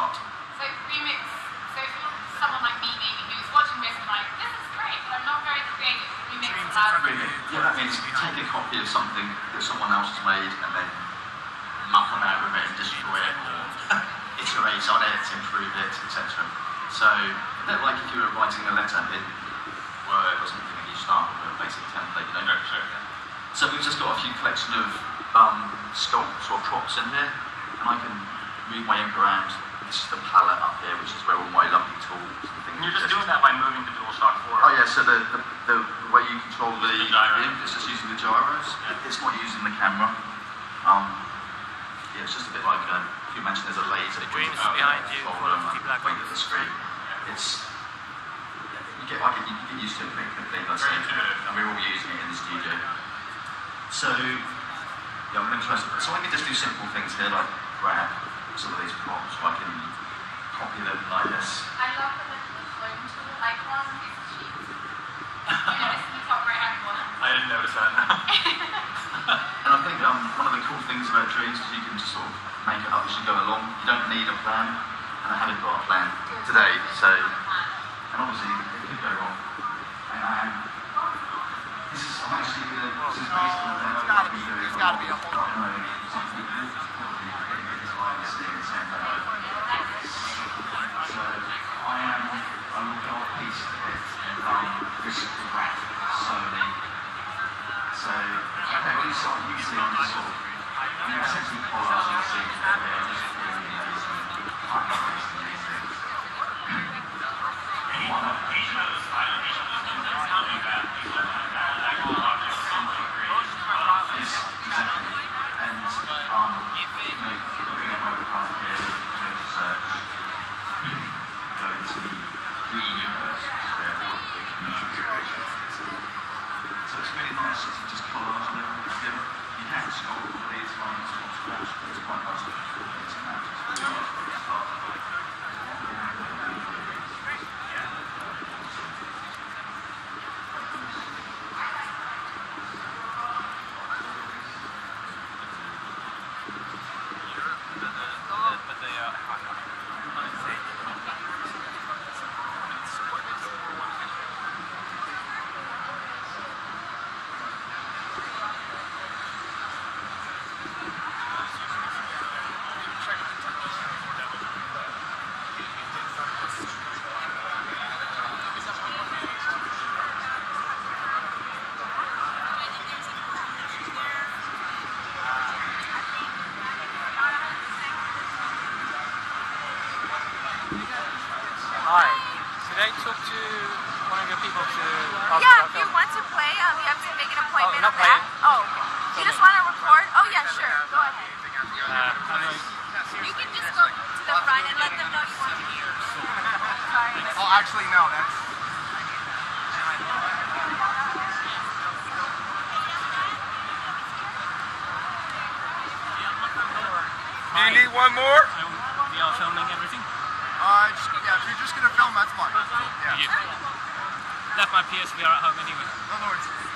start. So remix, so if you're someone like me maybe who's watching this and like, this is great, but I'm not very creative, remix allows me. Yeah, that means take a copy of something that someone else has made and then muck about with it and destroy it or iterate on it, improve it, etc. So, a bit like if you were writing a letter in Word or something and you start with a basic template, you know. So we've just got a few collection of sculpts or props in here, and I can move my ink around. This is the palette up here, which is where all my lovely tools and things. And you're just doing that by moving the DualShock 4. Oh yeah, so the way you control the ink is just using the gyros. Yeah. It's not using the camera. Yeah, it's just a bit like if you imagine there's a laser dreams behind you, point at the screen. It's you get used to it pretty quickly, let's say, and we're all using it in the studio. So yeah, I'm going to try. So I can just do simple things here, like grab some of these props, so I can copy them like this. I love the little clone tool icon is cheap. You notice in the top right hand corner? I didn't notice that. And I think one of the cool things about dreams is you can just sort of make it up as you go along. You don't need a plan, and I haven't got a plan today, so, and obviously it could go wrong. And I'm actually going to, this is based on the demo that we do. There's got to be a whole lot. So I will go a piece of it, this is the graph, slowly. So, okay, well, you can see I'm just sort of, essentially collaging the scenes there, just filling in these and finding these things. Yes, exactly. And, looking at my path here, search, go into the universe, where all the community creation. So it's really nice to just collage and everything together. You have to sculpt all these lines from scratch, but it's quite nice to put things in that. It's really nice to start. Hi. Should I talk to one of your people to ask Yeah, about if you film? want to play, you have to make an appointment not on that. playing. Oh, okay. You just want to record? Oh, yeah, sure. Go ahead. You can just go to the front and let them know you want to hear. Sorry. Oh, actually, no. That's... Do you need one more? We are filming everything. Yeah, if you're just gonna film, that's fine. Yeah. Left my PSVR at home anyway. No worries.